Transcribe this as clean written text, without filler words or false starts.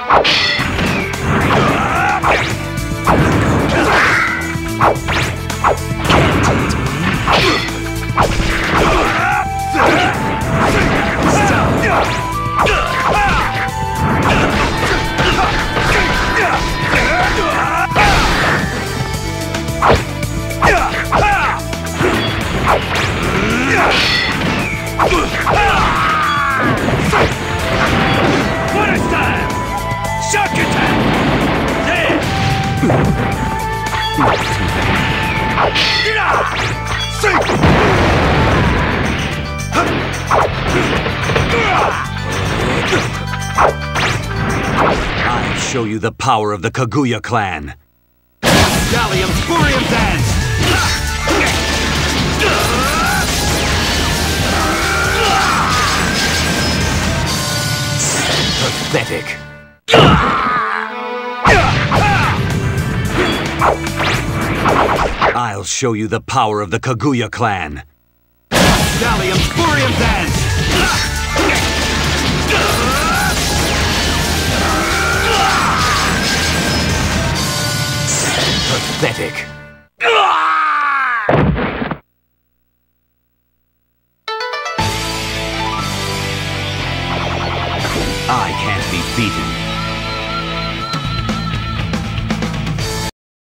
I'll show you the power of the Kaguya clan. Gallium Spurium Dance! Pathetic. I'll show you the power of the Kaguya clan. Gallium Spurium Dance! Pathetic. I can't be beaten.